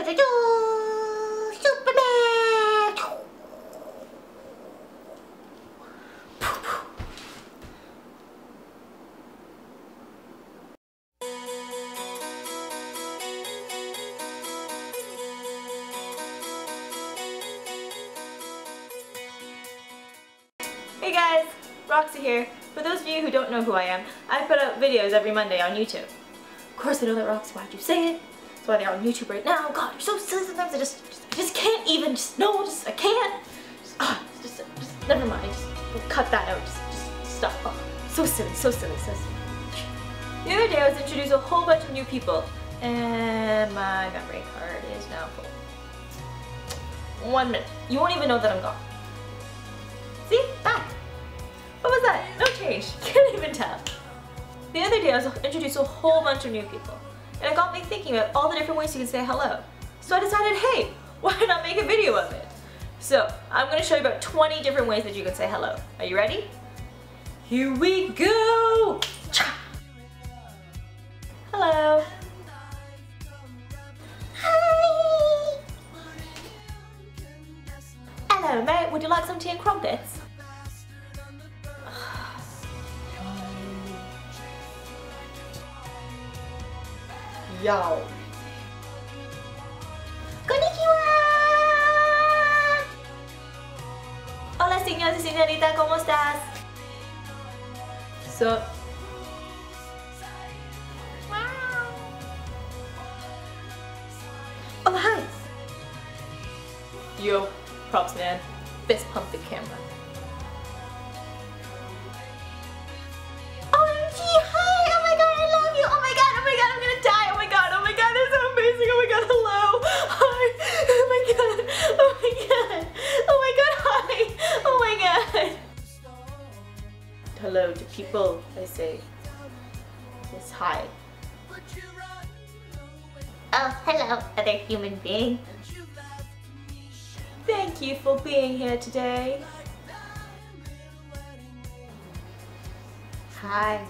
Superman! Hey guys, Roxy here. For those of you who don't know who I am, I put up videos every Monday on YouTube. Of course I know that, Roxy, why'd you say it? That's why they're on YouTube right now. God, you're so silly sometimes. I just can't even, I can't. Just never mind. Just cut that out. Just stop. Oh, so silly, so silly, so silly. The other day I was introduced to a whole bunch of new people, and my memory card is now full. 1 minute. You won't even know that I'm gone. See? Back. What was that? No change. Can't even tell. The other day I was introduced to a whole bunch of new people, and it got me thinking about all the different ways you can say hello. So I decided, hey, why not make a video of it? So I'm going to show you about 20 different ways that you can say hello. Are you ready? Here we go! Hello. Hi. Hello mate, would you like some tea and crumpets? Yo. Konnichiwa. Hola señor y señorita, ¿cómo estás? So. Oh hi. Yo, props man. Fist pump the camera. OMG, hi! Oh my god, I love you! Oh my god, I'm gonna die! Oh my god, they're so amazing! Oh my god, hello! Hi! Oh my god! Oh my god! Oh my god, hi! Oh my god! Hello to people, I say. Yes, hi. Oh, hello, other human being. Thank you for being here today. Hi.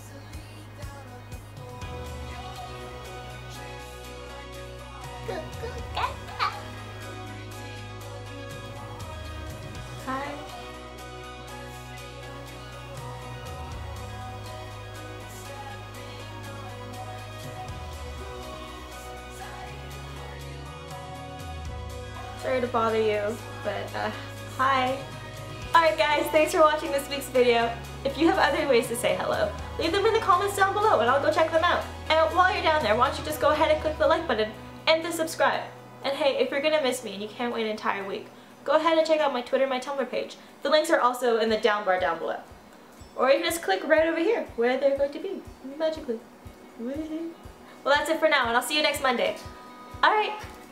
Hi. Sorry to bother you, but hi. Alright guys, thanks for watching this week's video. If you have other ways to say hello, leave them in the comments down below and I'll go check them out. And while you're down there, why don't you just go ahead and click the like button and the subscribe. And hey, if you're gonna miss me and you can't wait an entire week, go ahead and check out my Twitter and my Tumblr page. The links are also in the down bar down below. Or you can just click right over here, where they're going to be, magically. Well, that's it for now, and I'll see you next Monday. Alright.